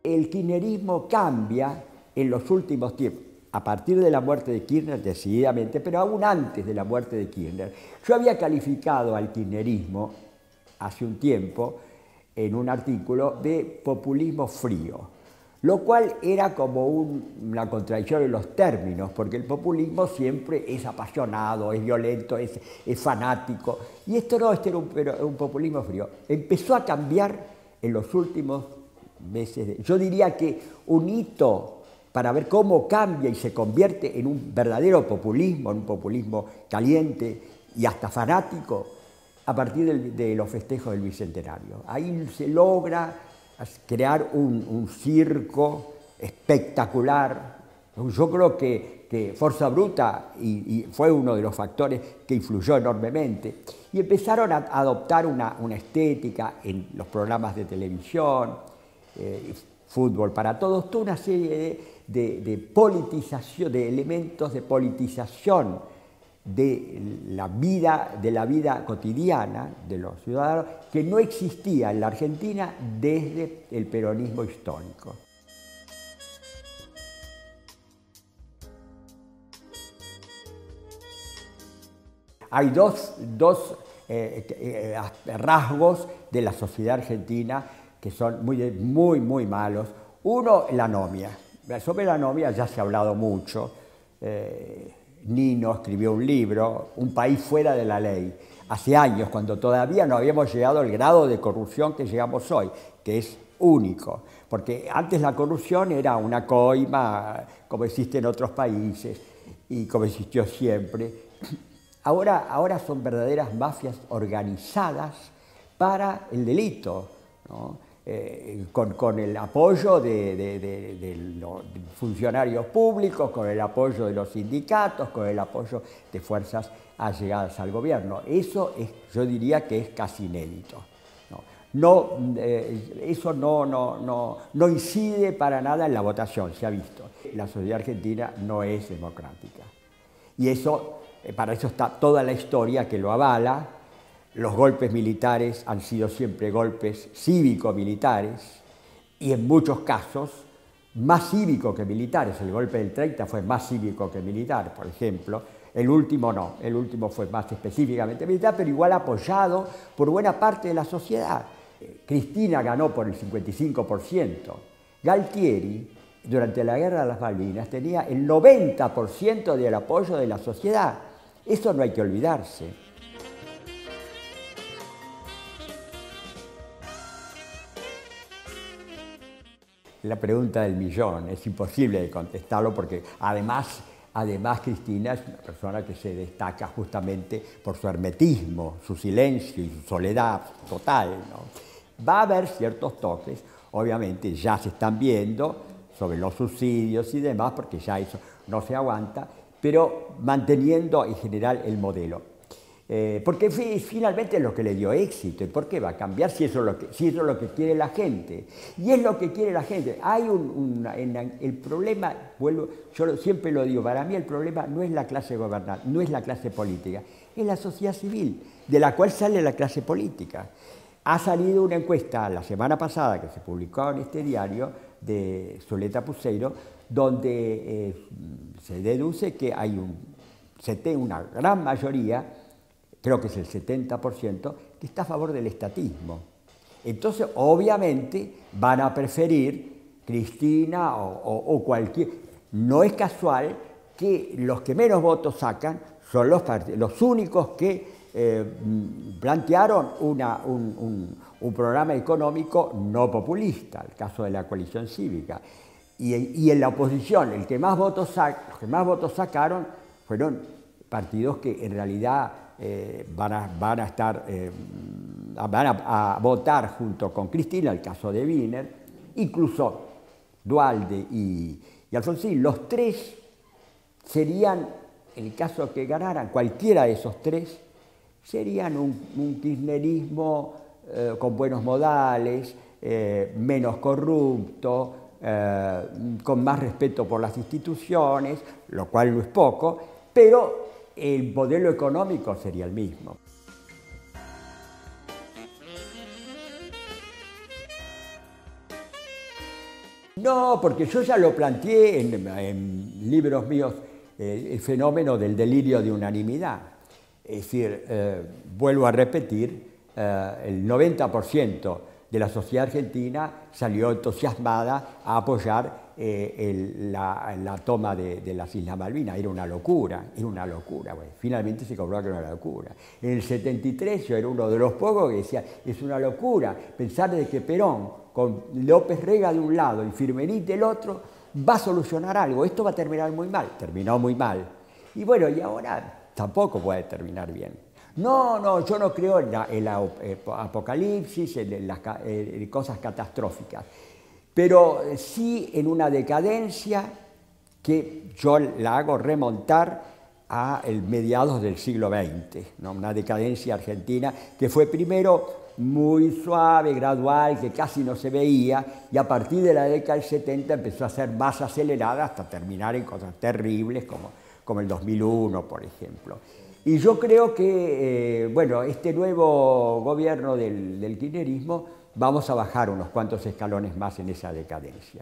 el kirchnerismo cambia en los últimos tiempos, a partir de la muerte de Kirchner decididamente, pero aún antes de la muerte de Kirchner. Yo había calificado al kirchnerismo hace un tiempo en un artículo de populismo frío, lo cual era como una contradicción en los términos, porque el populismo siempre es apasionado, es violento, es fanático, y esto no, este era un populismo frío. Empezó a cambiar en los últimos meses. Yo diría que un hito para ver cómo cambia y se convierte en un verdadero populismo, en un populismo caliente y hasta fanático, a partir de los festejos del Bicentenario. Ahí se logra crear un circo espectacular. Yo creo que Forza Bruta y fue uno de los factores que influyó enormemente. Y empezaron a adoptar una estética en los programas de televisión, fútbol para todos, toda una serie de politización, de elementos de politización de la vida cotidiana de los ciudadanos que no existía en la Argentina desde el peronismo histórico. Hay dos rasgos de la sociedad argentina que son muy malos. Uno, la anomia. Sobre la anomia ya se ha hablado mucho. Nino escribió un libro, Un país fuera de la ley, hace años, cuando todavía no habíamos llegado al grado de corrupción que llegamos hoy, que es único. Porque antes la corrupción era una coima, como existe en otros países y como existió siempre. Ahora son verdaderas mafias organizadas para el delito, ¿no? Con el apoyo de los funcionarios públicos, con el apoyo de los sindicatos, con el apoyo de fuerzas allegadas al gobierno. Eso yo diría que es casi inédito. Eso no incide para nada en la votación, se ha visto. La sociedad argentina no es democrática. Y eso, para eso está toda la historia que lo avala. Los golpes militares han sido siempre golpes cívico-militares y en muchos casos más cívico que militares. El golpe del 30 fue más cívico que militar, por ejemplo. El último no, el último fue más específicamente militar, pero igual apoyado por buena parte de la sociedad. Cristina ganó por el 55%. Galtieri, durante la Guerra de las Malvinas, tenía el 90% del apoyo de la sociedad. Eso no hay que olvidarse. La pregunta del millón, es imposible de contestarlo porque además Cristina es una persona que se destaca justamente por su hermetismo, su silencio y su soledad total, ¿no? Va a haber ciertos toques, obviamente ya se están viendo sobre los subsidios y demás, porque ya eso no se aguanta, pero manteniendo en general el modelo. Porque finalmente es lo que le dio éxito. ¿Y por qué va a cambiar si eso es lo que quiere la gente? Y es lo que quiere la gente. Hay el problema, yo siempre lo digo, para mí el problema no es la clase gobernante, no es la clase política, es la sociedad civil, de la cual sale la clase política. Ha salido una encuesta la semana pasada que se publicó en este diario de Zuleta Puseiro, donde se deduce que hay una gran mayoría, creo que es el 70%, que está a favor del estatismo. Entonces, obviamente, van a preferir Cristina o cualquier... No es casual que los que menos votos sacan son los únicos que plantearon un programa económico no populista, el caso de la coalición cívica. Y en la oposición, los que más votos sacaron fueron partidos que en realidad van a votar junto con Cristina, el caso de Wiener, incluso Duhalde y Alfonsín. Los tres serían, en el caso que ganaran, cualquiera de esos tres, serían un kirchnerismo con buenos modales, menos corrupto, con más respeto por las instituciones, lo cual no es poco, pero el modelo económico sería el mismo. No, porque yo ya lo planteé en libros míos, el fenómeno del delirio de unanimidad. Es decir, vuelvo a repetir, el 90% de la sociedad argentina salió entusiasmada a apoyar la toma de las Islas Malvinas. Era una locura. Bueno, finalmente se comprobó que era una locura. En el 73 yo era uno de los pocos que decía, es una locura pensar de que Perón, con López Rega de un lado y Firmenich del otro, va a solucionar algo. Esto va a terminar muy mal. Terminó muy mal. Y bueno, y ahora tampoco puede terminar bien. No, yo no creo en el apocalipsis, en las cosas catastróficas, pero sí en una decadencia que yo la hago remontar a mediados del siglo XX, ¿no? Una decadencia argentina que fue primero muy suave, gradual, que casi no se veía, y a partir de la década del 70 empezó a ser más acelerada hasta terminar en cosas terribles como el 2001, por ejemplo. Y yo creo que, bueno, este nuevo gobierno del kirchnerismo vamos a bajar unos cuantos escalones más en esa decadencia.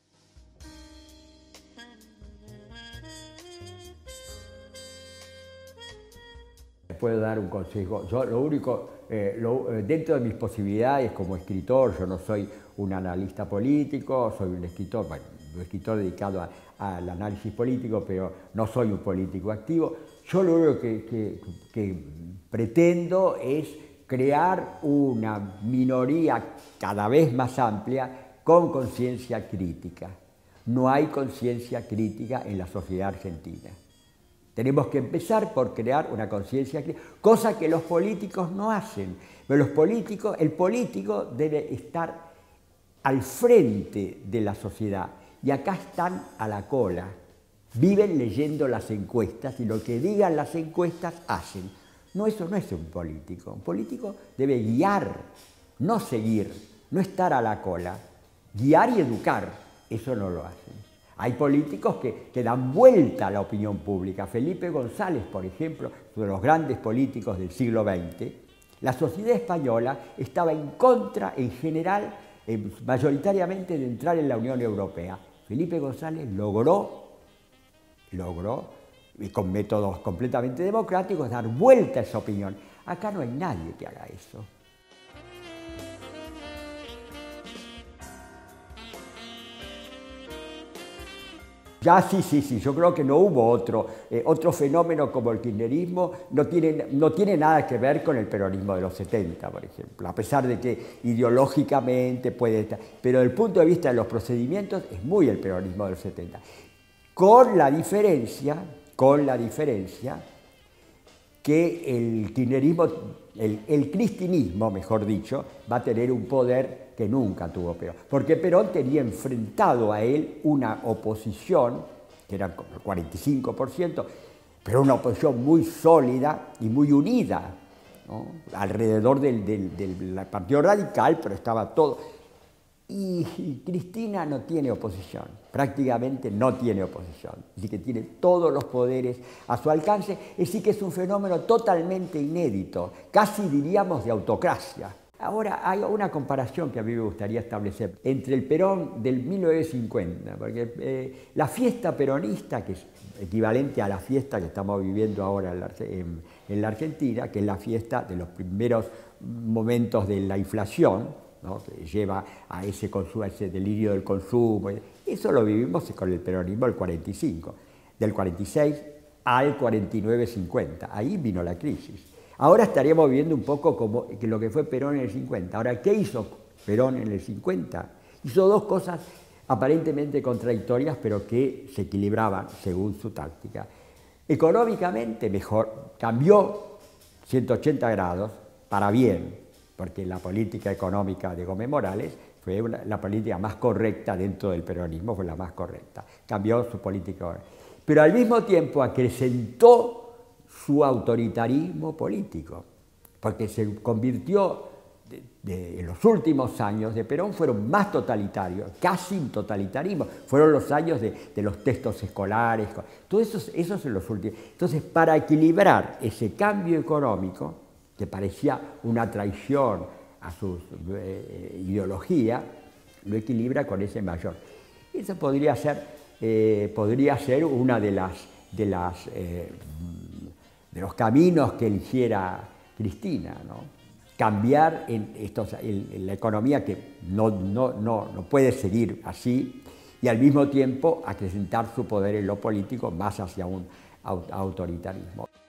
Puedo dar un consejo. Yo lo único, dentro de mis posibilidades como escritor, yo no soy un analista político, soy un escritor, bueno, un escritor dedicado al análisis político, pero no soy un político activo. Yo lo único que pretendo es crear una minoría cada vez más amplia con conciencia crítica. No hay conciencia crítica en la sociedad argentina. Tenemos que empezar por crear una conciencia crítica, cosa que los políticos no hacen. Pero el político debe estar al frente de la sociedad y acá están a la cola. Viven leyendo las encuestas y lo que digan las encuestas hacen. No, eso no es un político. Un político debe guiar, no seguir, no estar a la cola. Guiar y educar, eso no lo hacen. Hay políticos que dan vuelta a la opinión pública. Felipe González, por ejemplo, uno de los grandes políticos del siglo XX, la sociedad española estaba en contra, en general, mayoritariamente, de entrar en la Unión Europea. Felipe González logró, y con métodos completamente democráticos, dar vuelta a esa opinión. Acá no hay nadie que haga eso. Ya sí, yo creo que no hubo otro fenómeno como el kirchnerismo, no tiene nada que ver con el peronismo de los 70, por ejemplo, a pesar de que ideológicamente puede estar, pero desde el punto de vista de los procedimientos es muy el peronismo de los 70, con la diferencia que el kirchnerismo, el cristinismo, mejor dicho, va a tener un poder que nunca tuvo Perón, porque Perón tenía enfrentado a él una oposición, que era como el 45%, pero una oposición muy sólida y muy unida, ¿no? Alrededor del Partido Radical, pero estaba todo. Y Cristina no tiene oposición, prácticamente no tiene oposición, así que tiene todos los poderes a su alcance, es decir que es un fenómeno totalmente inédito, casi diríamos de autocracia. Ahora hay una comparación que a mí me gustaría establecer entre el Perón del 1950, porque la fiesta peronista, que es equivalente a la fiesta que estamos viviendo ahora en la Argentina, que es la fiesta de los primeros momentos de la inflación, ¿no? Que lleva a ese delirio del consumo. Eso lo vivimos con el peronismo del 45, del 46 al 49-50. Ahí vino la crisis. Ahora estaríamos viviendo un poco como lo que fue Perón en el 50. Ahora, ¿qué hizo Perón en el 50? Hizo dos cosas aparentemente contradictorias, pero que se equilibraban según su táctica. Económicamente, mejor, cambió 180 grados para bien, porque la política económica de Gómez Morales fue la política más correcta dentro del peronismo, fue la más correcta. Cambió su política. Pero al mismo tiempo acrecentó su autoritarismo político, porque se convirtió, en los últimos años de Perón fueron más totalitarios, casi un totalitarismo, fueron los años de los textos escolares, todo eso en los últimos. Entonces, para equilibrar ese cambio económico, que parecía una traición a su ideología, lo equilibra con ese mayor. Eso podría ser una de los caminos que eligiera Cristina, ¿no? Cambiar la economía que no puede seguir así y al mismo tiempo acrecentar su poder en lo político más hacia un autoritarismo.